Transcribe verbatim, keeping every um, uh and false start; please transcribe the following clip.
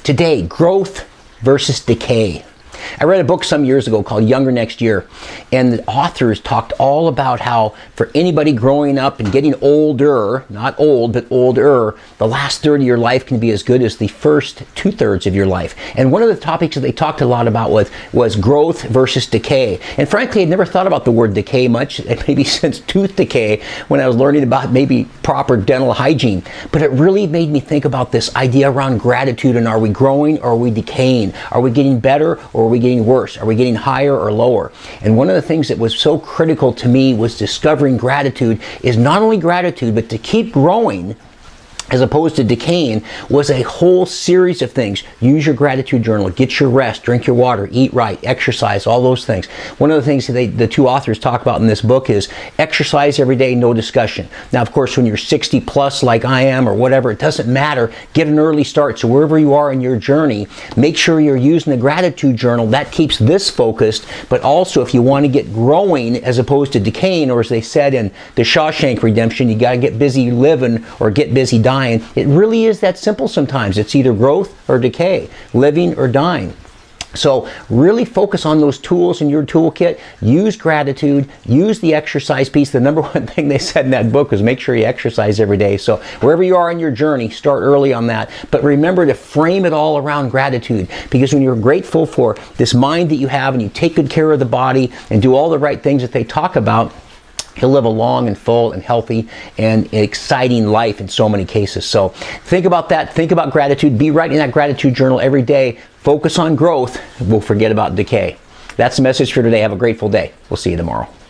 Today, growth versus decay. I read a book some years ago called Younger Next Year, and the authors talked all about how for anybody growing up and getting older, not old, but older, the last third of your life can be as good as the first two-thirds of your life. And one of the topics that they talked a lot about was, was growth versus decay. And frankly, I'd never thought about the word decay much, maybe since tooth decay, when I was learning about maybe proper dental hygiene. But it really made me think about this idea around gratitude, and are we growing or are we decaying? Are we getting better or are we getting worse? Are we getting higher or lower? And one of the things that was so critical to me was discovering gratitude is not only gratitude, but to keep growing as opposed to decaying was a whole series of things. Use your gratitude journal, get your rest, drink your water, eat right, exercise, all those things. One of the things that they, the two authors talk about in this book is exercise every day, no discussion. Now, of course, when you're sixty plus like I am or whatever, it doesn't matter. Get an early start. So wherever you are in your journey, make sure you're using the gratitude journal. That keeps this focused, but also if you want to get growing as opposed to decaying, or as they said in The Shawshank Redemption, you got to get busy living or get busy dying. It really is that simple sometimes. It's either growth or decay, living or dying. So really focus on those tools in your toolkit. Use gratitude, use the exercise piece. The number one thing they said in that book was make sure you exercise every day. So wherever you are in your journey, start early on that. But remember to frame it all around gratitude, because when you're grateful for this mind that you have and you take good care of the body and do all the right things that they talk about, you'll live a long and full and healthy and exciting life in so many cases. So think about that. Think about gratitude. Be writing that gratitude journal every day. Focus on growth. We'll forget about decay. That's the message for today. Have a grateful day. We'll see you tomorrow.